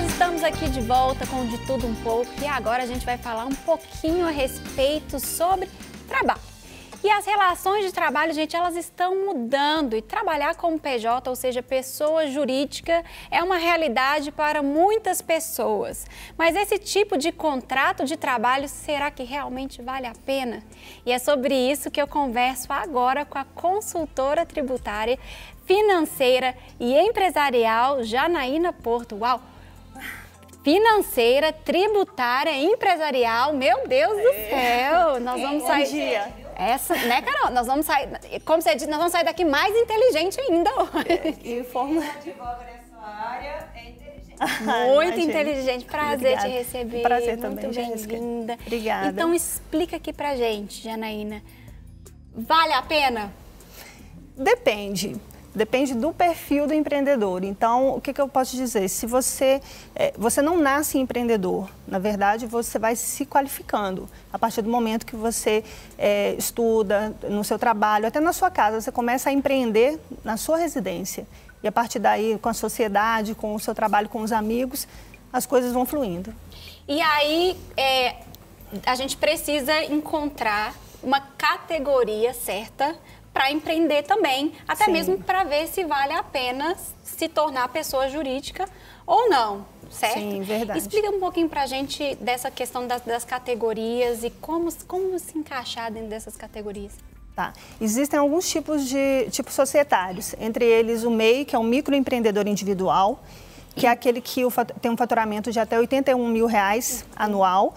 nós estamos aqui de volta com De Tudo Um Pouco e agora a gente vai falar um pouquinho a respeito sobre trabalho. E as relações de trabalho, gente, elas estão mudando e trabalhar como PJ, ou seja, pessoa jurídica, é uma realidade para muitas pessoas. Mas esse tipo de contrato de trabalho, será que realmente vale a pena? E é sobre isso que eu converso agora com a consultora tributária, financeira e empresarial Janaína Porto. Uau! Financeira, tributária, empresarial, meu Deus do céu! Nós vamos sair... Bom dia! Essa, né, Carol? Nós vamos sair, como você disse, nós vamos sair daqui mais inteligente ainda hoje. Advoga nessa área é inteligente. Muito inteligente. Prazer Obrigada. te receber. Prazer também, muito bem-vinda. Obrigada. Então explica aqui pra gente, Janaína. Vale a pena? Depende. Depende do perfil do empreendedor. Então, o que eu posso dizer? Se você não nasce empreendedor, na verdade, você vai se qualificando. A partir do momento que você estuda no seu trabalho, até na sua casa, você começa a empreender na sua residência. E a partir daí, com a sociedade, com o seu trabalho, com os amigos, as coisas vão fluindo. E aí, a gente precisa encontrar uma categoria certa para empreender também, até Sim. mesmo para ver se vale a pena se tornar pessoa jurídica ou não, certo? Sim, verdade. Explica um pouquinho para a gente dessa questão das categorias e como se encaixar dentro dessas categorias. Tá. Existem alguns tipos societários, entre eles o MEI, que é um microempreendedor individual, que é aquele que tem um faturamento de até R$81 mil anual,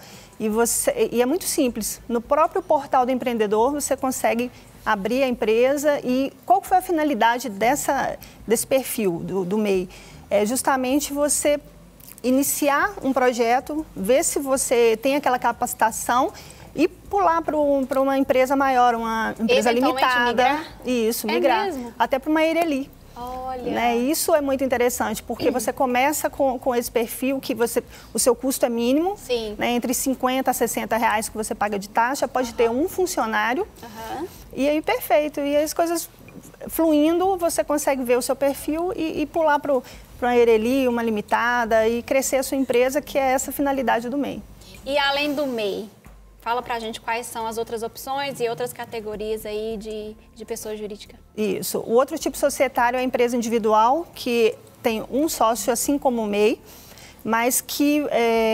e é muito simples. No próprio portal do empreendedor, você consegue abrir a empresa. E qual foi a finalidade desse perfil do MEI? É justamente você iniciar um projeto, ver se você tem aquela capacitação e pular para uma empresa maior, uma empresa limitada. Migrar? Isso, migrar. É mesmo? Até para uma Ireli. Olha. Né? Isso é muito interessante, porque você começa com esse perfil que o seu custo é mínimo, Sim. Né? Entre R$50 a R$60 que você paga de taxa, pode ter um funcionário, e aí perfeito. E as coisas fluindo, você consegue ver o seu perfil e pular para uma Ireli, uma limitada, e crescer a sua empresa, que é essa finalidade do MEI. E além do MEI, fala pra gente quais são as outras opções e outras categorias aí de pessoa jurídica. Isso. O outro tipo societário é a empresa individual, que tem um sócio, assim como o MEI, mas que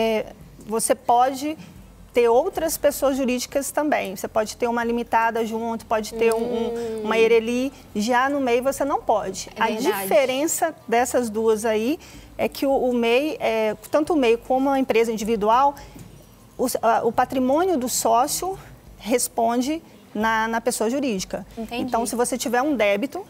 você pode ter outras pessoas jurídicas também. Você pode ter uma limitada junto, pode ter uma Ireli. Já no MEI você não pode. É a verdade. diferença dessas duas aí é que o MEI, tanto o MEI como a empresa individual, o patrimônio do sócio responde na pessoa jurídica. Entendi. Então, se você tiver um débito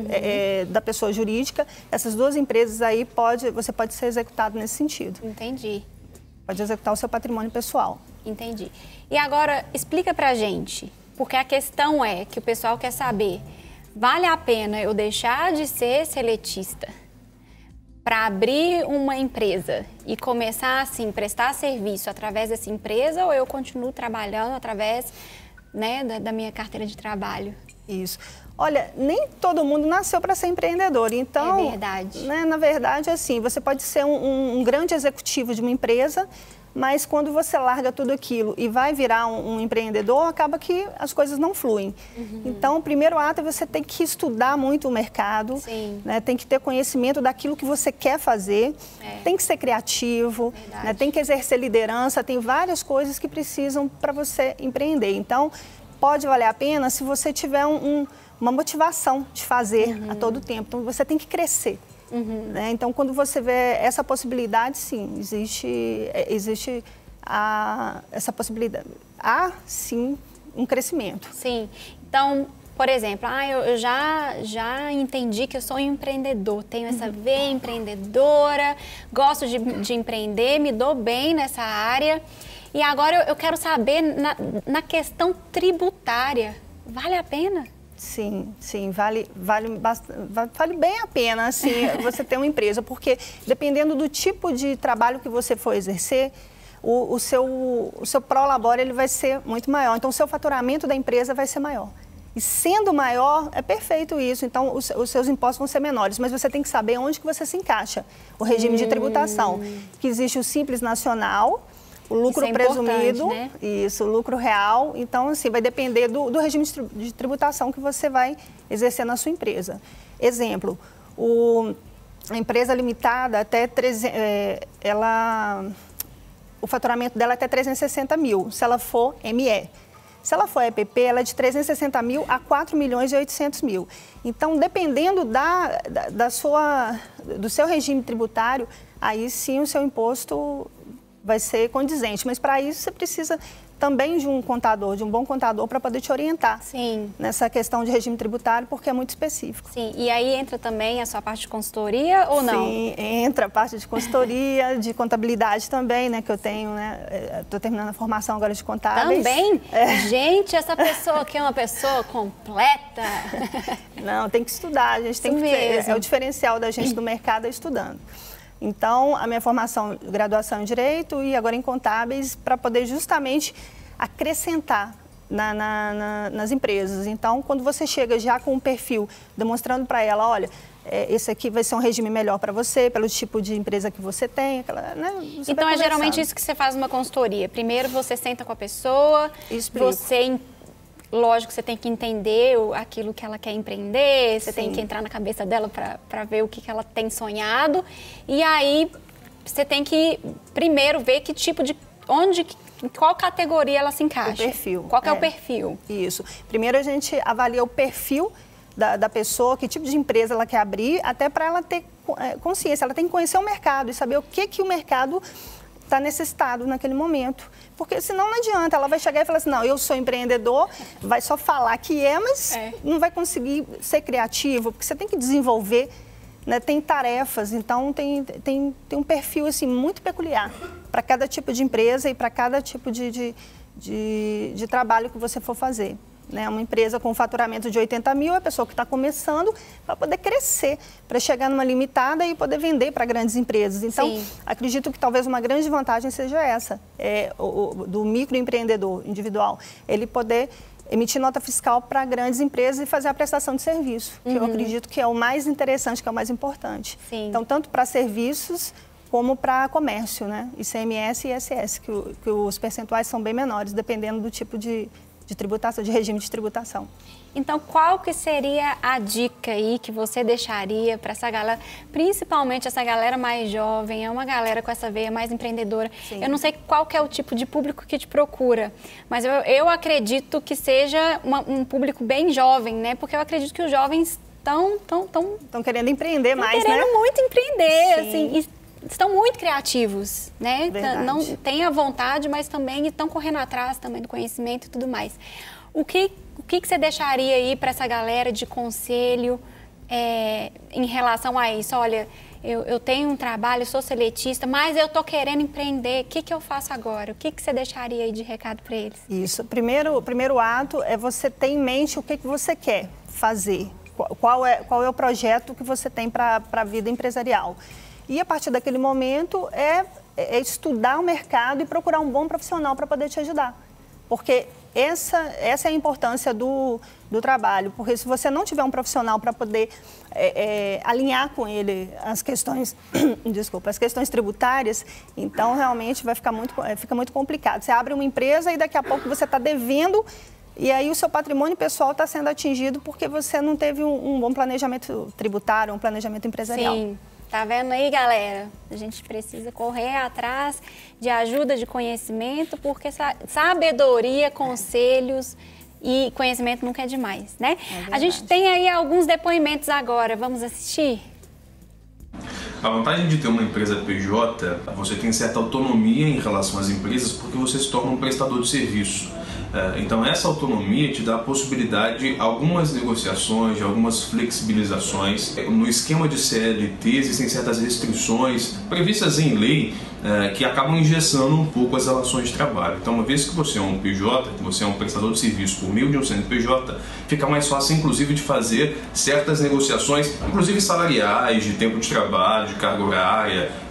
da pessoa jurídica, essas duas empresas aí você pode ser executado nesse sentido. Entendi. Pode executar o seu patrimônio pessoal. Entendi. E agora, explica pra gente, porque a questão é que o pessoal quer saber, vale a pena eu deixar de ser seletista para abrir uma empresa e começar, assim, prestar serviço através dessa empresa, ou eu continuo trabalhando através, né, da minha carteira de trabalho? Isso. Olha, nem todo mundo nasceu para ser empreendedor, então... É verdade. Né, na verdade, assim, você pode ser um grande executivo de uma empresa, mas quando você larga tudo aquilo e vai virar um empreendedor, acaba que as coisas não fluem. Então, o primeiro ato é você ter que estudar muito o mercado, né, tem que ter conhecimento daquilo que você quer fazer, tem que ser criativo, né, tem que exercer liderança, tem várias coisas que precisam para você empreender. Então, pode valer a pena se você tiver uma motivação de fazer a todo tempo. Então, você tem que crescer. Né? Então, quando você vê essa possibilidade, sim, existe essa possibilidade. Há, sim, um crescimento. Sim. Então, por exemplo, eu já entendi que eu sou um empreendedor, tenho essa veia empreendedora, gosto de empreender, me dou bem nessa área. E agora eu quero saber, na questão tributária, vale a pena? Sim, vale bem a pena, assim, você ter uma empresa, porque dependendo do tipo de trabalho que você for exercer, o seu prolabore ele vai ser muito maior, então o seu faturamento da empresa vai ser maior. E sendo maior, é perfeito isso. Então, os seus impostos vão ser menores. Mas você tem que saber onde que você se encaixa. O regime de tributação. Que existe o Simples Nacional, o lucro presumido, né? Isso, o lucro real. Então, assim, vai depender do regime de tributação que você vai exercer na sua empresa. Exemplo, a empresa limitada, até o faturamento dela é até 360 mil, se ela for ME. Se ela for EPP, ela é de 360 mil a 4 milhões e 800 mil. Então, dependendo do seu regime tributário, aí sim o seu imposto vai ser condizente. Mas para isso você precisa também de um contador, de um bom contador, para poder te orientar nessa questão de regime tributário, porque é muito específico. Sim, e aí entra também a sua parte de consultoria ou não? Sim, entra a parte de consultoria, de contabilidade também, né, que eu tenho, né, estou terminando a formação agora de contábeis. Também? Gente, essa pessoa aqui é uma pessoa completa. Não, tem que estudar, a gente tem que ter, é o diferencial da gente do mercado, é estudando. Então, a minha formação, graduação em Direito e agora em Contábeis, para poder justamente acrescentar nas empresas. Então, quando você chega já com um perfil, demonstrando para ela, olha, esse aqui vai ser um regime melhor para você, pelo tipo de empresa que você tem. Então, é geralmente isso que você faz numa consultoria. Primeiro, você senta com a pessoa, você... Lógico, você tem que entender aquilo que ela quer empreender, você tem que entrar na cabeça dela para ver o que ela tem sonhado. E aí, você tem que primeiro ver que tipo de... qual categoria ela se encaixa. O perfil. Qual que é o perfil? Isso. Primeiro, a gente avalia o perfil da pessoa, que tipo de empresa ela quer abrir, até para ela ter consciência. Ela tem que conhecer o mercado e saber o que o mercado está necessitado naquele momento. Porque senão não adianta, ela vai chegar e falar assim, não, eu sou empreendedor, vai só falar que mas não vai conseguir ser criativo, porque você tem que desenvolver, né, tem tarefas, então tem um perfil assim, muito peculiar para cada tipo de empresa e para cada tipo de trabalho que você for fazer. Né? Uma empresa com faturamento de 80 mil, é a pessoa que está começando para poder crescer, para chegar numa limitada e poder vender para grandes empresas. Então, acredito que talvez uma grande vantagem seja essa, do microempreendedor individual, ele poder emitir nota fiscal para grandes empresas e fazer a prestação de serviço, que eu acredito que é o mais interessante, que é o mais importante. Então, tanto para serviços como para comércio, né? ICMS e ISS, que os percentuais são bem menores, dependendo do tipo de tributação, de regime de tributação. Então, qual que seria a dica aí que você deixaria para essa galera, principalmente essa galera mais jovem, é uma galera com essa veia mais empreendedora? Eu não sei qual que é o tipo de público que te procura, mas eu acredito que seja um público bem jovem, né? Porque eu acredito que os jovens estão querendo empreender mais, né? Querendo muito empreender, assim, estão muito criativos, né? Não têm a vontade, mas também estão correndo atrás também do conhecimento e tudo mais. O que você deixaria aí para essa galera de conselho em relação a isso? Olha, eu tenho um trabalho, sou seletista, mas eu estou querendo empreender, o que eu faço agora? O que você deixaria aí de recado para eles? Isso, o primeiro ato é você ter em mente o que você quer fazer, qual é o projeto que você tem para a vida empresarial. E a partir daquele momento é estudar o mercado e procurar um bom profissional para poder te ajudar. Porque essa é a importância do trabalho. Porque se você não tiver um profissional para poder alinhar com ele as questões, as questões tributárias, então realmente fica muito complicado. Você abre uma empresa e daqui a pouco você está devendo e aí o seu patrimônio pessoal está sendo atingido porque você não teve um bom planejamento tributário, um planejamento empresarial. Sim. Tá vendo aí, galera? A gente precisa correr atrás de ajuda, de conhecimento, porque sabedoria, conselhos e conhecimento nunca é demais, né? A gente tem aí alguns depoimentos agora. Vamos assistir? A vantagem de ter uma empresa PJ, você tem certa autonomia em relação às empresas porque você se torna um prestador de serviço. Então essa autonomia te dá a possibilidade de algumas negociações, de algumas flexibilizações. No esquema de CLT existem certas restrições previstas em lei que acabam engessando um pouco as relações de trabalho. Então uma vez que você é um PJ, que você é um prestador de serviço por meio de um CNPJ, fica mais fácil inclusive de fazer certas negociações, inclusive salariais, de tempo de trabalho, de carga horária,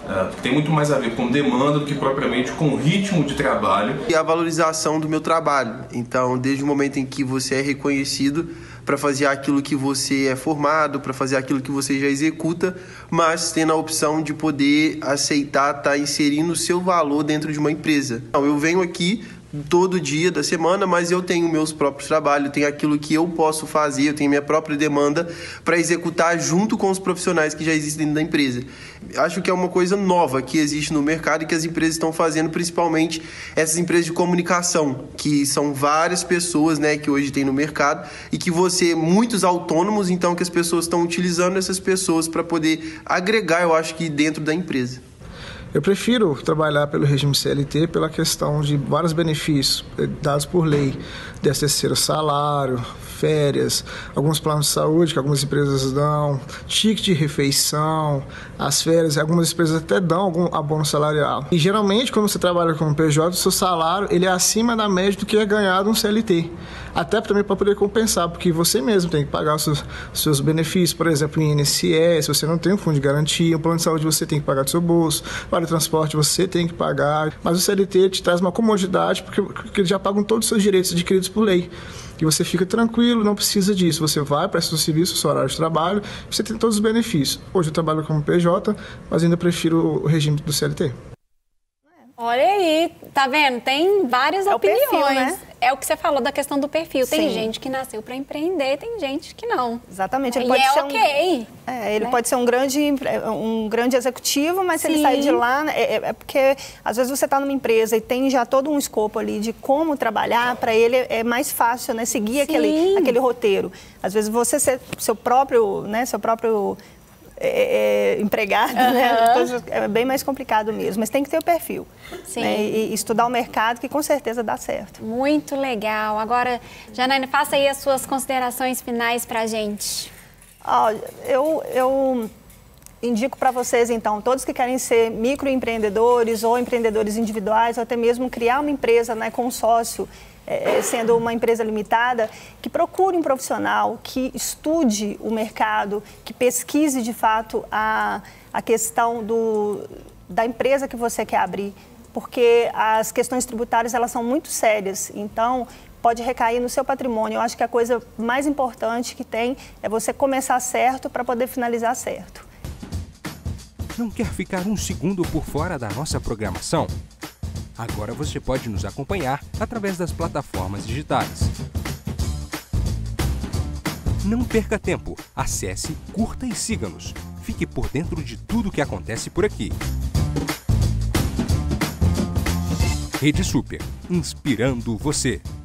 Porque tem muito mais a ver com demanda do que propriamente com o ritmo de trabalho. E a valorização do meu trabalho. Então, desde o momento em que você é reconhecido para fazer aquilo que você é formado, para fazer aquilo que você já executa, mas tendo a opção de poder aceitar estar inserindo o seu valor dentro de uma empresa. Então, eu venho aqui todo dia da semana, mas eu tenho meus próprios trabalhos, tenho aquilo que eu posso fazer, eu tenho minha própria demanda para executar junto com os profissionais que já existem dentro da empresa. Acho que é uma coisa nova que existe no mercado e que as empresas estão fazendo, principalmente essas empresas de comunicação, que são várias pessoas, né, que hoje tem no mercado e que muitos autônomos, então que as pessoas estão utilizando essas pessoas para poder agregar, eu acho que dentro da empresa. Eu prefiro trabalhar pelo regime CLT pela questão de vários benefícios dados por lei, 13º salário, férias, alguns planos de saúde que algumas empresas dão, ticket de refeição, as férias, algumas empresas até dão algum abono salarial. E geralmente, quando você trabalha como PJ, o seu salário ele é acima da média do que é ganhado um CLT. Até também para poder compensar, porque você mesmo tem que pagar os seus benefícios, por exemplo, em INSS, você não tem um fundo de garantia, um plano de saúde você tem que pagar do seu bolso, vale transporte você tem que pagar, mas o CLT te traz uma comodidade porque eles já pagam todos os seus direitos adquiridos por lei. E você fica tranquilo, não precisa disso. Você vai, presta o serviço, o seu horário de trabalho, você tem todos os benefícios. Hoje eu trabalho como PJ, mas ainda prefiro o regime do CLT. Olha aí, tá vendo? Tem várias opiniões. Perfil, né? É o que você falou da questão do perfil. Tem Sim. gente que nasceu para empreender, tem gente que não. Exatamente. Ele E pode é ser ok. Ele né? pode ser um grande executivo, mas se ele sair de lá, é porque às vezes você está numa empresa e tem já todo um escopo ali de como trabalhar, para ele é mais fácil, né, seguir aquele roteiro. Às vezes você ser seu próprio empregado, né? É bem mais complicado mesmo, mas tem que ter o perfil. Sim. Né? E estudar o mercado, que com certeza dá certo. Muito legal. Agora, Janaína, faça aí as suas considerações finais para a gente. Eu indico para vocês, então, todos que querem ser microempreendedores ou empreendedores individuais, ou até mesmo criar uma empresa, né, com um sócio, sendo uma empresa limitada, que procure um profissional, que estude o mercado, que pesquise de fato a questão da empresa que você quer abrir, porque as questões tributárias elas são muito sérias, então pode recair no seu patrimônio. Eu acho que a coisa mais importante que tem é você começar certo para poder finalizar certo. Não quer ficar um segundo por fora da nossa programação? Agora você pode nos acompanhar através das plataformas digitais. Não perca tempo, acesse, curta e siga-nos. Fique por dentro de tudo o que acontece por aqui. Rede Super, inspirando você.